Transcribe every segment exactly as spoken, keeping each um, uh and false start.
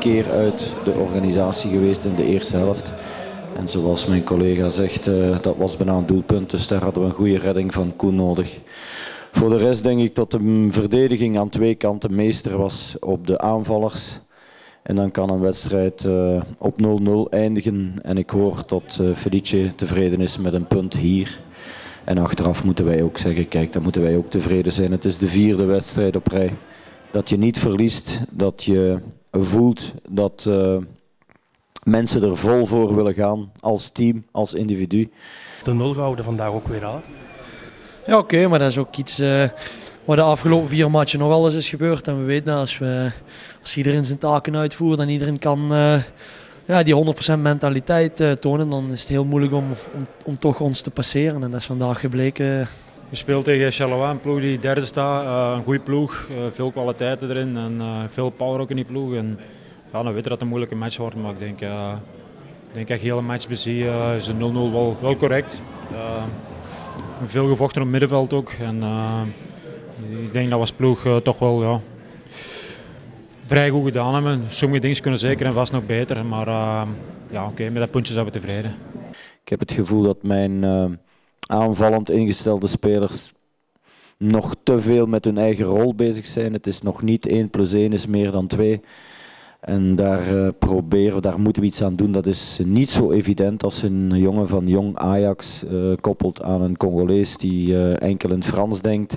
keer uit de organisatie geweest in de eerste helft. En zoals mijn collega zegt, uh, dat was bijna een doelpunt, dus daar hadden we een goede redding van Koen nodig. Voor de rest denk ik dat de verdediging aan twee kanten meester was op de aanvallers. En dan kan een wedstrijd uh, op nul nul eindigen. En ik hoor dat uh, Felice tevreden is met een punt hier. En achteraf moeten wij ook zeggen, kijk, dan moeten wij ook tevreden zijn. Het is de vierde wedstrijd op rij. Dat je niet verliest, dat je voelt dat uh, mensen er vol voor willen gaan. Als team, als individu. De nul houden vandaag ook weer aan. Ja, oké, okay, maar dat is ook iets uh, wat de afgelopen vier matchen nog alles is gebeurd. En we weten dat als, we, als iedereen zijn taken uitvoert en iedereen kan uh, ja, die honderd procent mentaliteit uh, tonen, dan is het heel moeilijk om, om, om toch ons te passeren. En dat is vandaag gebleken. Je speelt tegen Charleroi, een ploeg die derde staat. Uh, een goede ploeg, uh, veel kwaliteiten erin en uh, veel power ook in die ploeg. En, ja, dan weet je dat het een moeilijke match wordt, maar ik denk, uh, ik denk dat je hele match bezie uh, is de nul nul wel, wel correct. Uh, Veel gevochten op het middenveld ook. En, uh, ik denk dat we als ploeg uh, toch wel ja, vrij goed gedaan hebben. Sommige dingen kunnen zeker en vast nog beter. Maar uh, ja, oké, okay, met dat puntje zijn we tevreden. Ik heb het gevoel dat mijn uh, aanvallend ingestelde spelers nog te veel met hun eigen rol bezig zijn. Het is nog niet één plus één is meer dan twee. En daar uh, proberen, daar moeten we iets aan doen. Dat is niet zo evident als een jongen van jong Ajax uh, koppelt aan een Congolees die uh, enkel in het Frans denkt.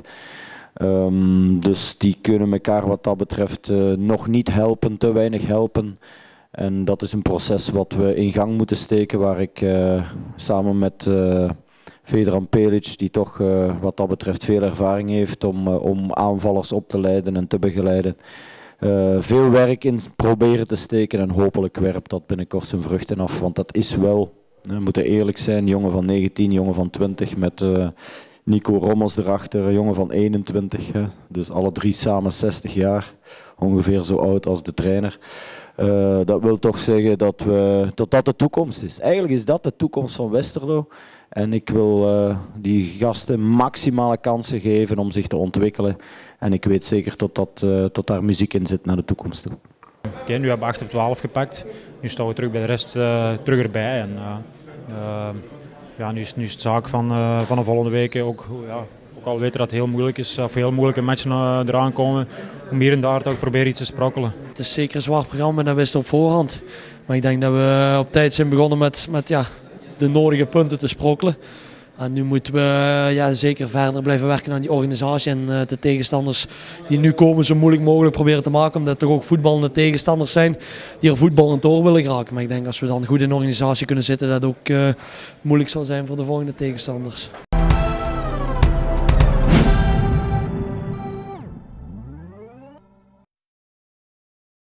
Um, dus die kunnen elkaar wat dat betreft uh, nog niet helpen, te weinig helpen. En dat is een proces wat we in gang moeten steken, waar ik uh, samen met uh, Vedran Pelic, die toch uh, wat dat betreft veel ervaring heeft om, uh, om aanvallers op te leiden en te begeleiden. Uh, veel werk in proberen te steken en hopelijk werpt dat binnenkort zijn vruchten af. Want dat is wel, we moeten eerlijk zijn, jongen van negentien, jongen van twintig met uh, Nico Rommels erachter, een jongen van eenentwintig. Hè. Dus alle drie samen zestig jaar, ongeveer zo oud als de trainer. Uh, dat wil toch zeggen dat, we, dat dat de toekomst is. Eigenlijk is dat de toekomst van Westerlo. En ik wil uh, die gasten maximale kansen geven om zich te ontwikkelen. En ik weet zeker dat, dat, uh, dat daar muziek in zit naar de toekomst toe. Oké, okay, nu hebben we acht op twaalf gepakt. Nu staan we terug bij de rest uh, terug erbij. En, uh, uh, ja, nu, is, nu is het zaak van, uh, van de volgende weken ook, ja, ook al weten dat het heel moeilijk is, of heel moeilijke matchen uh, eraan komen, om hier en daar toch proberen iets te sprokkelen. Het is zeker een zwaar programma en dat wist op voorhand. Maar ik denk dat we op tijd zijn begonnen met, met ja, de nodige punten te sprokkelen. En nu moeten we ja, zeker verder blijven werken aan die organisatie en uh, de tegenstanders die nu komen zo moeilijk mogelijk proberen te maken. Omdat er ook voetballende tegenstanders zijn die er voetballend door willen geraken. Maar ik denk als we dan goed in de organisatie kunnen zitten dat het ook uh, moeilijk zal zijn voor de volgende tegenstanders.